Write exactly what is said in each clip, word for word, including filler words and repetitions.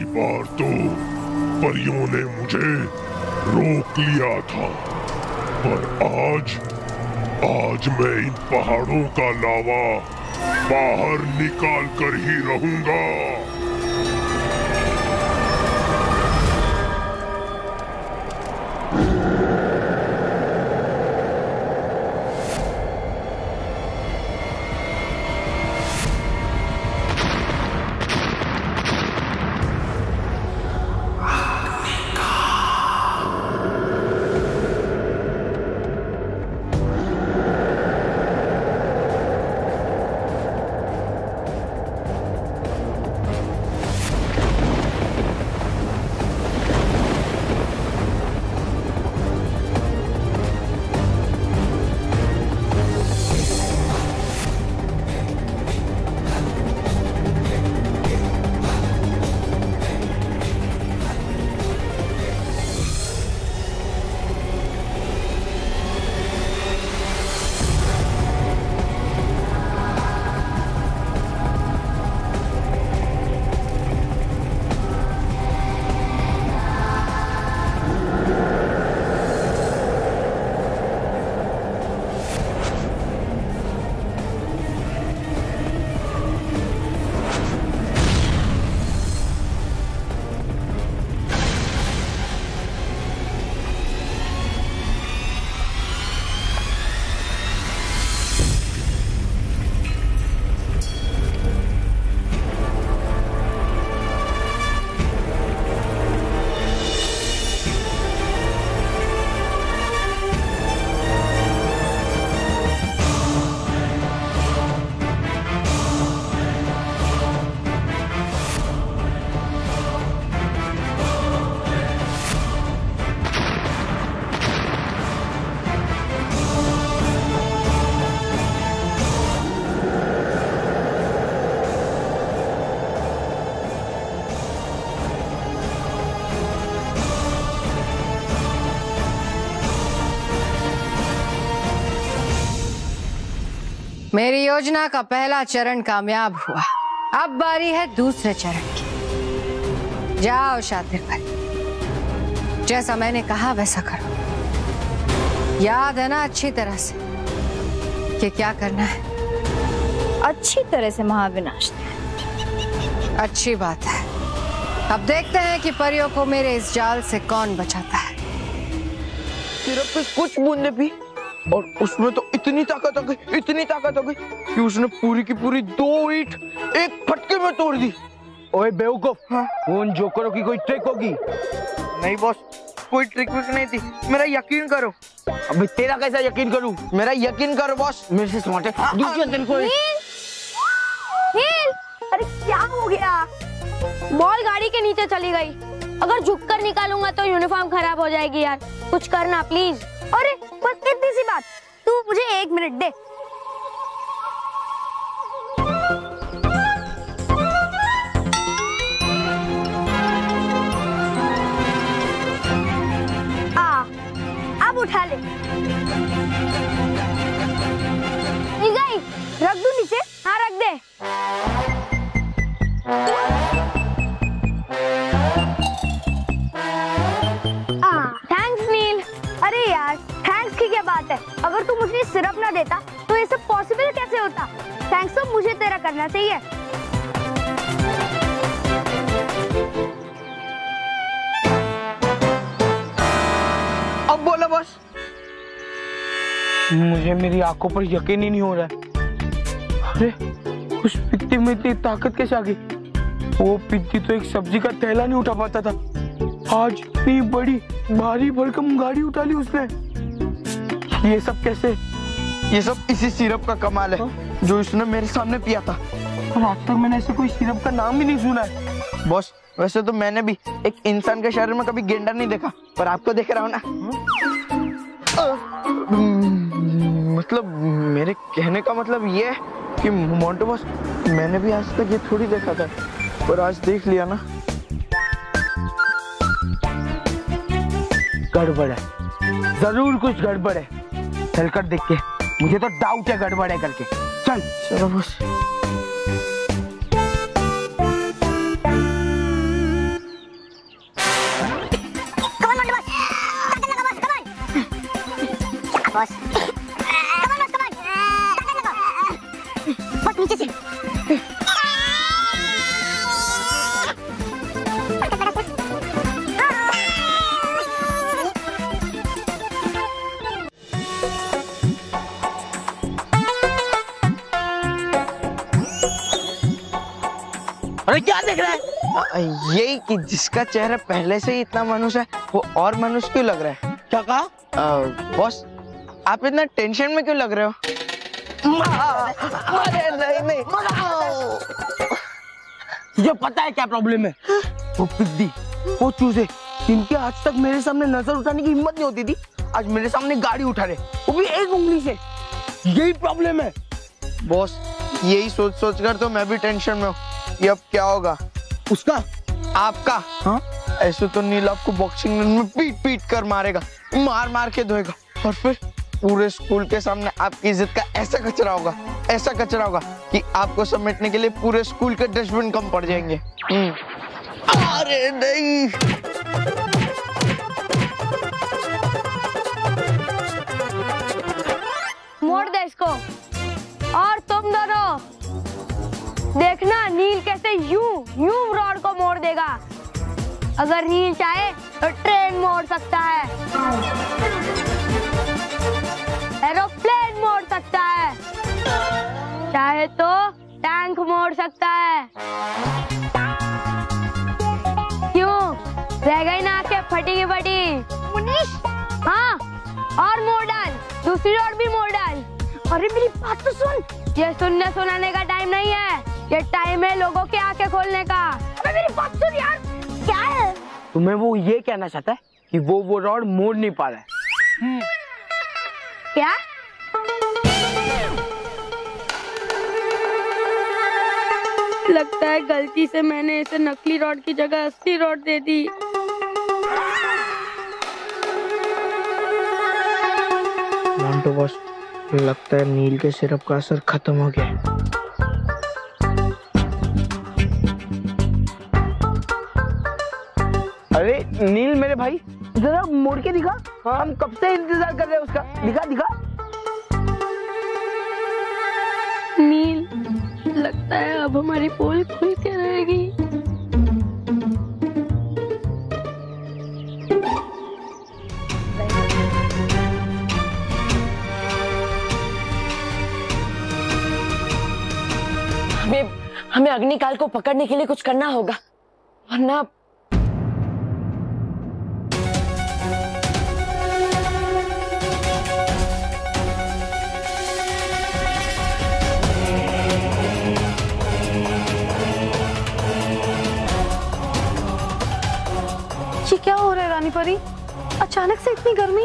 बार तो परियों ने मुझे रोक लिया था, पर आज आज मैं इन पहाड़ों का लावा बाहर निकाल कर ही रहूंगा। मेरी योजना का पहला चरण कामयाब हुआ, अब बारी है दूसरे चरण की। जाओ शातिर भाई, जैसा मैंने कहा वैसा करो। याद है ना अच्छी तरह से कि क्या करना है? अच्छी तरह से महाविनाशिनी। अच्छी बात है। अब देखते हैं कि परियों को मेरे इस जाल से कौन बचाता है। सिर्फ कुछ बूंदे पी और उसमें तो इतनी ताकत आ गई, इतनी ताकत आ गई कि उसने पूरी की पूरी दो ईंट एक फटके में तोड़ दी। ओए बेवकूफ, हाँ? उन जोकरों की कोई ट्रिक होगी? नहीं बॉस, कोई ट्रिक विक नहीं थी, मेरा यकीन करो। अबे तेरा कैसा यकीन करूं? मेरा यकीन करो बॉस, मेरे से स्मार्ट है। दूसरे दिन को अरे क्या हो गया? बॉल गाड़ी के नीचे चली गई। अगर झुककर निकालूंगा तो यूनिफॉर्म खराब हो जाएगी यार, कुछ करना प्लीज। अरे बस इतनी सी बात, तू मुझे एक मिनट दे। आ, अब उठा ले। मिल गई? रख दूं नीचे? हाँ रख दे। अगर तू मुझे सिरप ना देता तो ये सब पॉसिबल कैसे होता? थैंक्स तो मुझे तेरा करना चाहिए। अब बोलो बॉस। मुझे मेरी आंखों पर यकीन ही नहीं हो रहा है। अरे उस पित्ती में इतनी ताकत कैसे आ गई? वो पित्ती तो एक सब्जी का थैला नहीं उठा पाता था, आज इतनी बड़ी भारी भरकम गाड़ी उठा ली उसने। ये सब कैसे? ये सब इसी सिरप का कमाल है, हा? जो इसने मेरे सामने पिया था। और आज तक मैंने ऐसे कोई सिरप का नाम ही नहीं सुना है। बॉस वैसे तो मैंने भी एक इंसान के शरीर में कभी गेंडा नहीं देखा, पर आपको देख रहा हूँ ना। मतलब मेरे कहने का मतलब ये है कि मोंटू बॉस, मैंने भी आज तक ये थोड़ी देखा था, पर आज देख लिया ना। गड़बड़ है, जरूर कुछ गड़बड़ है। चलकर देख के, मुझे तो डाउट है गड़बड़ है करके। चल चलो बस। अरे क्या देख रहा है? यही कि जिसका चेहरा पहले से ही इतना मनुष्य है वो और मनुष्य क्यों लग रहा है? क्या कहा? बॉस आप इतना टेंशन में क्यों लग रहे हो? अरे नहीं नहीं तुझे पता है क्या प्रॉब्लम है? वो पिद्दी, वो चूजे, इनके आज तक मेरे सामने नजर उठाने की हिम्मत नहीं होती थी, आज मेरे सामने गाड़ी उठा रहे, वो भी एक उंगली से। यही प्रॉब्लम है बॉस। यही सोच सोच कर तो मैं भी टेंशन में हूँ। ये अब क्या होगा? उसका? आपका? हाँ? ऐसे तो नील आपको बॉक्सिंग में पीट पीट कर मारेगा, मार मार के धोएगा, और फिर पूरे स्कूल के सामने आपकी इज्जत का ऐसा कचरा होगा, ऐसा कचरा होगा कि आपको समेटने के लिए पूरे स्कूल के डस्टबिन कम पड़ जाएंगे। अरे नहीं, मोड़ दे इसको। और तुम दोनों देखना नील कैसे यूं यूं रॉड को मोड़ देगा। अगर नील चाहे तो ट्रेन मोड़ सकता है, एरोप्लेन मोड़ सकता है, चाहे तो टैंक मोड़ सकता है। क्यों रह गई ना आंखें फटी की फटी? मुनीश, हाँ और मोड़ डाल, दूसरी रोड भी मोड़ डाल। अरे मेरी बात तो सुन, ये सुनने सुनाने का टाइम नहीं है, ये टाइम है लोगों की आंखें खोलने का। अरे मेरी बात सुन यार। क्या है? तुम्हें वो ये कहना चाहता है कि वो वो रॉड मोड़ नहीं पा रहा है? क्या? लगता है गलती से मैंने इसे नकली रॉड की जगह असली रॉड दे दी। मोंटू बॉस, लगता है नील के सिरप का असर खत्म हो गया। अरे नील मेरे भाई, जरा मोड़ के दिखा। हाँ, हम कब से इंतजार कर रहे हैं उसका। दिखा दिखा। नील, लगता है अब हमारी पोल खुल के रहेगी। हमें हमें अग्निकाल को पकड़ने के लिए कुछ करना होगा, वरना ये क्या हो रहा है रानी परी? अचानक से इतनी गर्मी?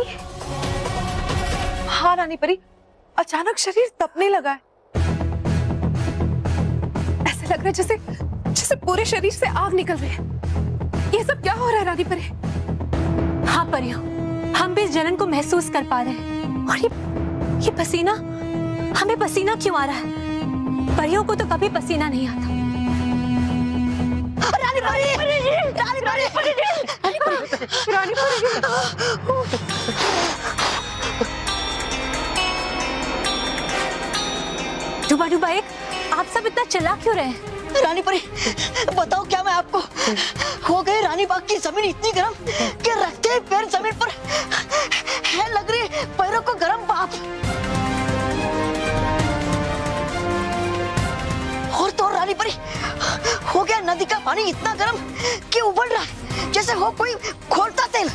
हाँ रानी परी, अचानक शरीर तपने लगा है। ऐसे लग रहा है जैसे जैसे पूरे शरीर से आग निकल रही है। ये सब क्या हो रहा है रानी परी? हाँ परियों, हम भी इस जलन को महसूस कर पा रहे हैं। और ये ये पसीना, हमें पसीना क्यों आ रहा है? परियों को तो कभी पसीना नहीं आता। रानी परी, रानी परी, रानी परी, रानी परी। डूबा डूबा एक, आप सब इतना चिल्ला क्यों रहे हैं? रानी परी, बताओ क्या मैं आपको? हो गई रानी बाग की जमीन इतनी गर्म कि रखते ही पैर जमीन पर है लग रही पैरों को गर्म भाप। और तो और रानी परी, हो गया नदी का पानी इतना गर्म कि उबल रहा है जैसे हो कोई खोलता तेल।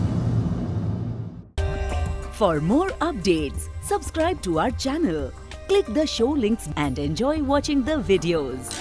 For more updates, subscribe to our channel, Click the show links and enjoy watching the videos.